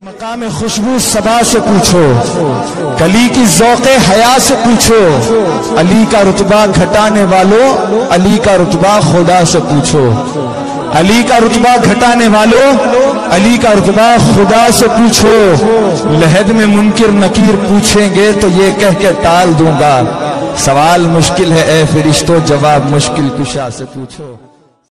मकाम खुशबू सबा से पूछो, कली की ज़ौक़े हया से पूछो, अली का रुतबा घटाने वालों अली का रुतबा खुदा से पूछो। अली का रुतबा घटाने वालों अली का रुतबा खुदा से पूछो। लहद में मुनकिर नकीर पूछेंगे तो ये कह के टाल दूंगा, सवाल मुश्किल है ए फरिश्तों जवाब मुश्किल कुशा से पूछो।